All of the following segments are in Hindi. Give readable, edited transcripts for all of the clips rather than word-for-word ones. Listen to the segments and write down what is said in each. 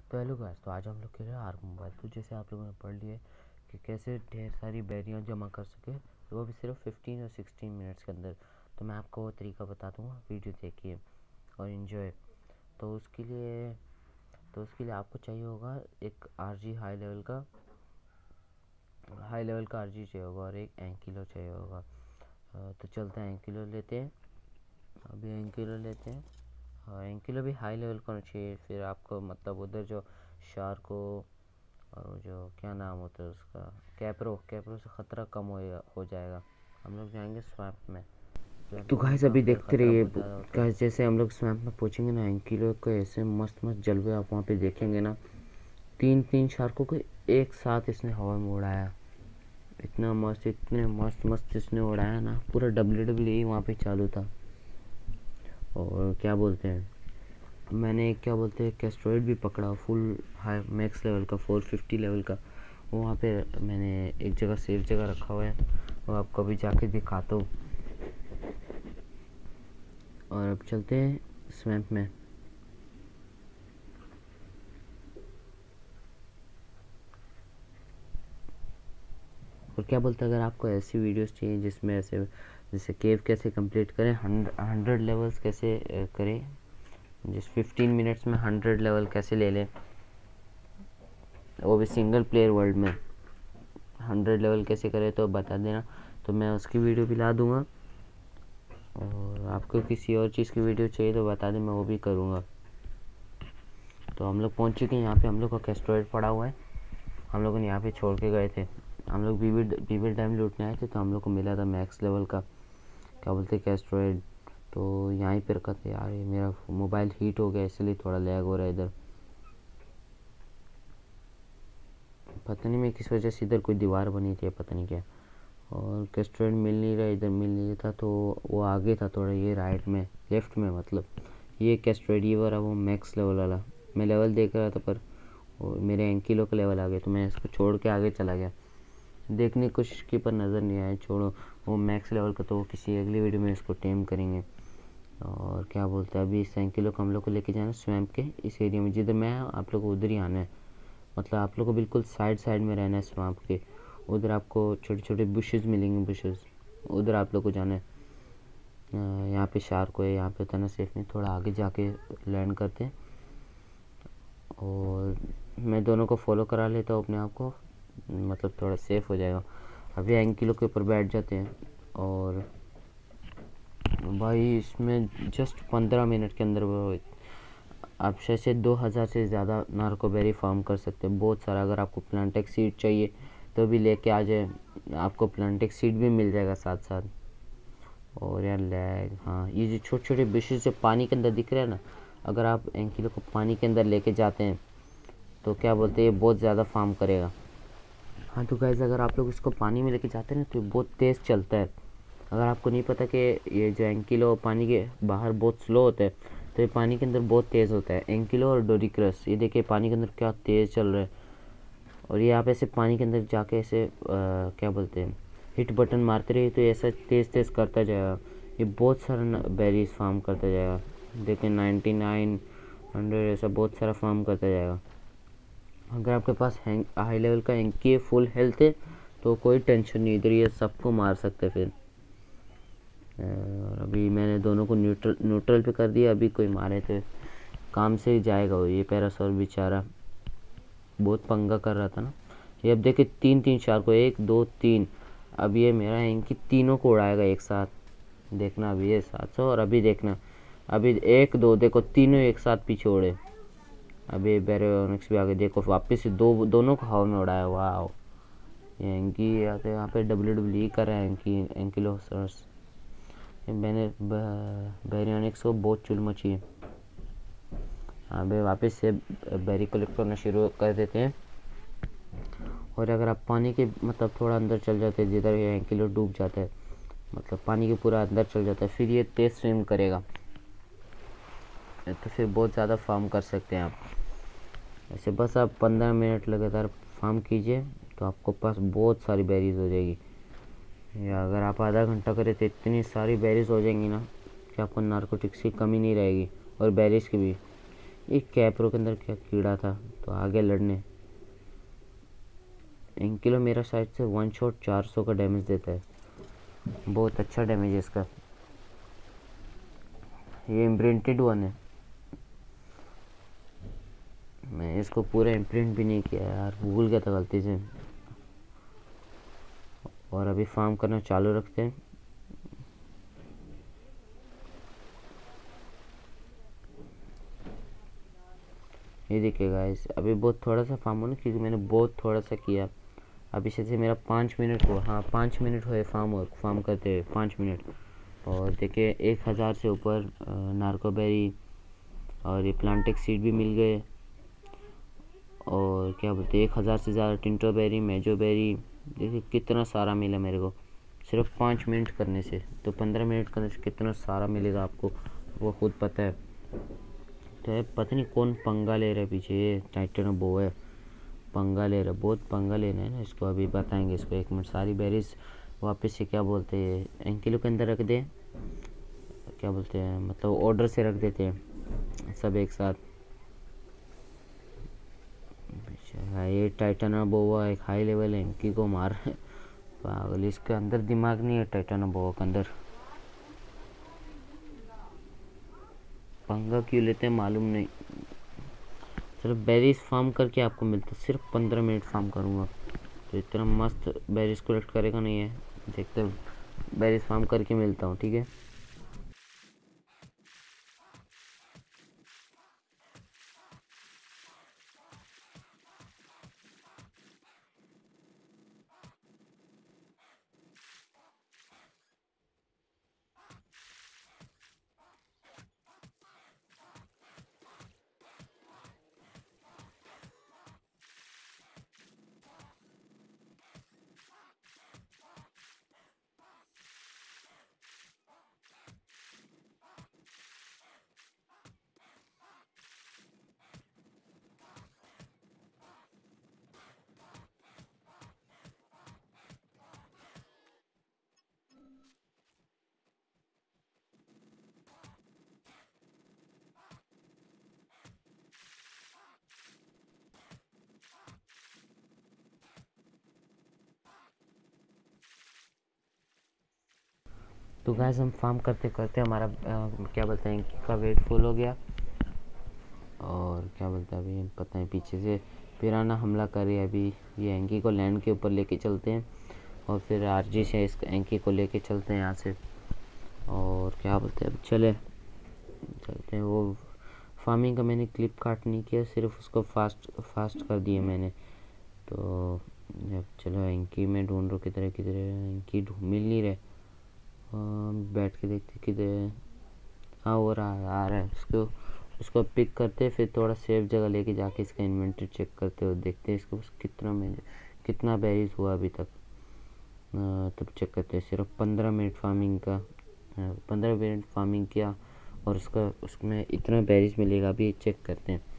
तो हेलो गाइस, तो आज हम लोग खेल रहे हैं आर्क मोबाइल। तो जैसे आप लोगों ने पढ़ लिया है कि कैसे ढेर सारी बैरियाँ जमा कर सके, तो वो भी सिर्फ 15 और 16 मिनट्स के अंदर। तो मैं आपको वो तरीका बता दूंगा, वीडियो देखिए और इन्जॉय। तो उसके लिए आपको चाहिए होगा एक आरजी हाई लेवल का आरजी चाहिए होगा और एक एंकिलो चाहिए होगा। तो चलते हैं, एंकिलो लेते हैं। अभी एंकिलो लेते हैं। हाँ, एंकिलो भी हाई लेवल का होना चाहिए। फिर आपको मतलब उधर जो शार्को और वो जो क्या नाम होता है उसका, कैप्रो से ख़तरा कम हो जाएगा। हम लोग जाएंगे स्वैम्प में। तो स्वैम्प में गाइस मतलब अभी वहाँ पे देखते ख़तरा रहिए बहुत ज़्यादा होता है। गाइस। जैसे हम लोग स्वैम्प में पहुंचेंगे ना, एंकिलो को ऐसे मस्त मस्त जलवे आप वहाँ पे देखेंगे ना। तीन तीन शार्कों को एक साथ इसने हवा में उड़ाया। इतना मस्त, इतने मस्त मस्त इसने उड़ाया ना, पूरा WWE वहाँ पे चालू था। और क्या बोलते हैं, मैंने क्या बोलते हैं कैस्ट्रॉइड भी पकड़ा, फुल हाई मैक्स लेवल का 450 लेवल का। वो वहाँ पे मैंने एक जगह सेफ जगह रखा हुआ है, वो आपको अभी जाके दिखाता हूँ। और अब चलते हैं स्वैम्प में। और क्या बोलते हैं, अगर आपको ऐसी वीडियोस चाहिए जिसमें ऐसे जैसे केव कैसे कंप्लीट करें, 100 लेवल्स कैसे करें, जिस 15 मिनट्स में 100 लेवल कैसे ले लें, वो भी सिंगल प्लेयर वर्ल्ड में 100 लेवल कैसे करें, तो बता देना। तो मैं उसकी वीडियो भी ला दूँगा। और आपको किसी और चीज़ की वीडियो चाहिए तो बता दें, मैं वो भी करूँगा। तो हम लोग पहुँच चुके हैं यहाँ पे। हम लोग का कैस्ट्रॉइड पड़ा हुआ है, हम लोगों ने यहाँ पे छोड़ के गए थे। हम लोग बीबी डैम लूटने आए थे, तो हम लोग को मिला था मैक्स लेवल का क्या बोलते हैं कैस्ट्रॉइड। तो यहीं पर रखा था यार, ये मेरा मोबाइल हीट हो गया इसलिए थोड़ा लैग हो रहा है इधर। पता नहीं मैं किस वजह से, इधर कोई दीवार बनी थी, पता नहीं क्या। और कैस्ट्रॉइड मिल नहीं रहा, इधर मिल नहीं था। तो वो आगे था थोड़ा, ये राइट में, लेफ्ट में मतलब। ये कैस्ट्रॉइड ये वाला वो मैक्स लेवल वाला। मैं लेवल देख रहा था पर मेरे एंकिलो का लेवल आ गया, तो मैं इसको छोड़ के आगे चला गया। देखने की कोशिश की पर नज़र नहीं आया। छोड़ो, वो मैक्स लेवल का तो वो किसी अगली वीडियो में इसको टेम करेंगे। और क्या बोलते हैं, अभी इस एंकिलो को हम लोग को लेके जाना स्वैम्प के इस एरिया में। जिधर मैं आप लोग को उधर ही आना है, मतलब आप लोग को बिल्कुल साइड साइड में रहना है स्वैम्प के। उधर आपको छोटे छोटे बुशेस मिलेंगे, बुशेस उधर आप लोग को जाना है। यहाँ पे शार्क है, यहाँ पे उतना सेफ नहीं, थोड़ा आगे जाके लैंड करते हैं। और मैं दोनों को फॉलो करा लेता हूँ अपने आप को, मतलब थोड़ा सेफ हो जाएगा। अभी एंकिलो के ऊपर बैठ जाते हैं। और भाई इसमें जस्ट 15 मिनट के अंदर वो आप शायद 2000 से ज़्यादा नार्कोबेरी फार्म कर सकते हैं, बहुत सारा। अगर आपको प्लांटेक सीड चाहिए तो भी लेके आ जाए, आपको प्लांटेक सीड भी मिल जाएगा साथ साथ। और यार लैग, हाँ ये जो छोटे छोटे बिशेस जो पानी के अंदर दिख रहे हैं ना, अगर आप एंकिलो को पानी के अंदर लेके जाते हैं तो क्या बोलते हैं, ये बहुत ज़्यादा फार्म करेगा। हाँ तो गाइस, अगर आप लोग इसको पानी में लेके जाते हैं ना, तो ये बहुत तेज़ चलता है। अगर आपको नहीं पता कि ये जो एंकिलो पानी के बाहर बहुत स्लो होता है, तो ये पानी के अंदर बहुत तेज़ होता है। एंकिलो और डोरिक्रस, ये देखिए पानी के अंदर क्या तेज़ चल रहा है। और ये आप ऐसे पानी के अंदर जाके ऐसे क्या बोलते हैं, हिट बटन मारते रहिए तो ऐसा तेज़ तेज़ करता जाएगा। ये बहुत सारा बेरीज फार्म करता जाएगा। देखिए 99 100 ऐसा बहुत सारा फार्म करता जाएगा। अगर आपके पास हाई लेवल का एंकी फुल हेल्थ है तो कोई टेंशन नहीं, इधर ये सबको मार सकते फिर। और अभी मैंने दोनों को न्यूट्रल पे कर दिया। अभी कोई मारे तो काम से ही जाएगा वो। ये पैरासोल बेचारा बहुत पंगा कर रहा था ना। ये अब देखिए 3 3 4 को, 1 2 3। अब ये मेरा है इनकी तीनों को उड़ाएगा एक साथ। देखना अभी ये 700। और अभी देखना, अभी 1 2 देखो, तीनों एक साथ पीछे उड़े। अभी बैरोनिक्स भी आगे देखो, वापस से दोनों को हवा में उड़ाया। वाह, ये एंकी यहाँ पे WWE कर रहे हैं एंकिलोसर्स। मैंने बैरियोनिक्स को बहुत चुल मची है। अभी वापस से बैरी कलेक्ट करना शुरू कर देते हैं। और अगर आप पानी के मतलब थोड़ा अंदर चल जाते हैं, जिधर ये एंकिलो डूब जाता है, मतलब पानी के पूरा अंदर चल जाता है, फिर ये तेज स्विम करेगा, तो फिर बहुत ज़्यादा फार्म कर सकते हैं आप। ऐसे बस आप 15 मिनट लगातार फार्म कीजिए तो आपको पास बहुत सारी बेरीज हो जाएगी। या अगर आप आधा घंटा करें तो इतनी सारी बेरीज हो जाएंगी ना कि आपको नारकोटिक्स की कमी नहीं रहेगी, और बेरीज की भी। एक कैपरो के अंदर क्या कीड़ा था तो आगे लड़ने। एंकिलो मेरा साइड से वन शॉट 400 का डैमेज देता है, बहुत अच्छा डैमेज है इसका। ये इम्प्रिंटेड वन है, मैं इसको पूरा इम्प्रिंट भी नहीं किया यार, भूल गया था गलती से। और अभी फार्म करना चालू रखते हैं। ये देखिए गाइस, अभी बहुत थोड़ा सा फार्म हो ना, क्योंकि मैंने बहुत थोड़ा सा किया। अभी से मेरा 5 मिनट हुआ, हाँ 5 मिनट हुए फार्म करते हुए 5 मिनट। और देखिए 1000 से ऊपर नार्कोबेरी और ये प्लांटेक सीड भी मिल गए। और क्या बोलते हैं 1000 से ज़्यादा टिंटोबेरी, मेजोबेरी, देखिए कितना सारा मिला मेरे को सिर्फ 5 मिनट करने से। तो 15 मिनट करने से कितना सारा मिलेगा आपको वो खुद पता है। तो पता नहीं कौन पंगा ले रहा है पीछे, ये टाइटनोबो है, पंगा ले रहा है, बहुत पंगा लेना है ना इसको। अभी बताएंगे इसको, 1 मिनट। सारी बेरीज वापस से क्या बोलते हैं एंकिलो के अंदर रख दे, क्या बोलते हैं मतलब ऑर्डर से रख देते हैं सब एक साथ। अच्छा, ये टाइटनोबोआ एक हाई लेवल एंकी को मार पागल, इसके अंदर दिमाग नहीं है टाइटनोबोआ के अंदर। पंगा क्यों लेते हैं मालूम नहीं। चलो बेरीज फार्म करके आपको मिलता है, सिर्फ 15 मिनट फार्म करूँगा तो इतना मस्त बेरीज कलेक्ट करेगा नहीं है। देखते हैं बेरीज फार्म करके मिलता हूँ, ठीक है। तो गैस हम फार्म करते करते हमारा क्या बोलते हैं एंकी का वेट फुल हो गया। और क्या बोलते हैं अभी पता है पीछे से पिराना हमला कर रही है। अभी ये एंकी को लैंड के ऊपर लेके चलते हैं और फिर आरजी से इस एंकी को लेके चलते हैं यहाँ से। और क्या बोलते हैं अब चलते हैं। वो फार्मिंग का मैंने क्लिप काट नहीं किया, सिर्फ उसको फास्ट कर दिया मैंने। तो अब चलो एंकी में ढूंढ रो किधर एंकी मिल नहीं रहे। बैठ के देखते किधर, हाँ हो रहा है, आ रहा है। उसको पिक करते फिर थोड़ा सेफ जगह लेके जाके इसका इन्वेंटरी चेक करते हो, देखते हैं इसको कितना बेरीज हुआ अभी तक। तब चेक करते हैं। सिर्फ 15 मिनट फार्मिंग का, 15 मिनट फार्मिंग किया और उसमें इतना बेरीज मिलेगा, अभी चेक करते हैं।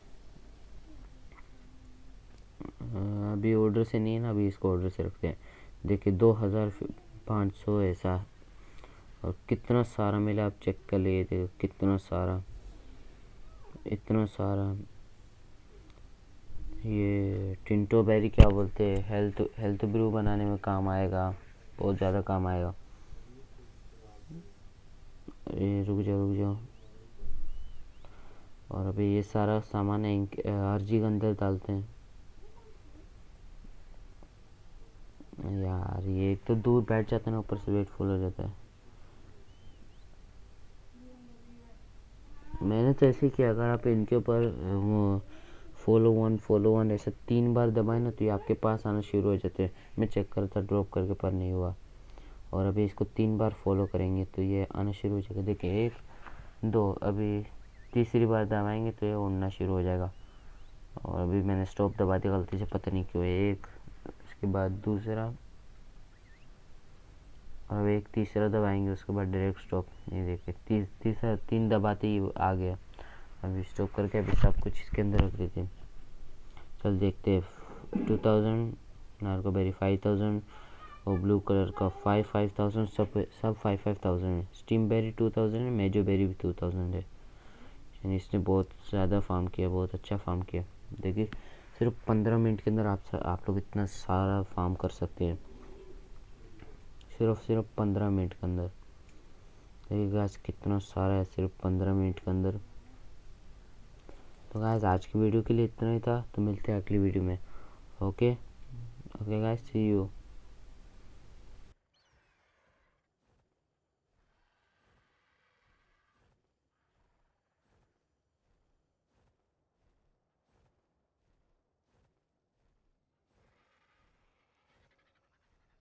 अभी ऑर्डर से नहीं है ना, अभी इसको ऑर्डर से रखते हैं। देखिए 2500 ऐसा, और कितना सारा मिला आप चेक कर लिए, देखो कितना सारा, इतना सारा। ये टिंटो बेरी क्या बोलते हैं, हेल्थ ब्रू बनाने में काम आएगा, बहुत ज़्यादा काम आएगा। ये रुक जाओ। और अभी ये सारा सामान आरजी के अंदर डालते हैं। यार ये एक तो दूर बैठ जाता है ना, ऊपर से वेट फुल हो जाता है। मैंने तो ऐसे ही किया, अगर आप इनके ऊपर फॉलो वन ऐसे 3 बार दबाए ना तो ये आपके पास आना शुरू हो जाते हैं। मैं चेक कर था ड्रॉप करके पर नहीं हुआ। और अभी इसको 3 बार फॉलो करेंगे तो ये आना शुरू हो जाएगा। देखिए 1 2, अभी तीसरी बार दबाएंगे तो ये उड़ना शुरू हो जाएगा। और अभी मैंने स्टॉप दबा दिया गलती से, पता नहीं क्यों। एक, उसके बाद दूसरा, और एक तीसरा दबाएंगे, उसके बाद डायरेक्ट स्टॉप। ये देखिए तीसरा 3 दबाते ही आ गया। अभी स्टॉप करके अभी सब कुछ इसके अंदर रख देते हैं। चल देखते हैं। 2000 नार्कोबेरी, 5000 और ब्लू कलर का 5000, सब 5000 है। स्टीम बेरी 2000 है, मेजो बेरी भी 2000 है। यानी इसने बहुत ज़्यादा फार्म किया, बहुत अच्छा फार्म किया। देखिए सिर्फ 15 मिनट के अंदर आप लोग इतना सारा फार्म कर सकते हैं, सिर्फ 15 मिनट के अंदर। देखिए गाइस कितना सारा है सिर्फ 15 मिनट के अंदर। तो गाइस आज की वीडियो के लिए इतना ही था, तो मिलते हैं अगली वीडियो में। Okay okay guys, see you.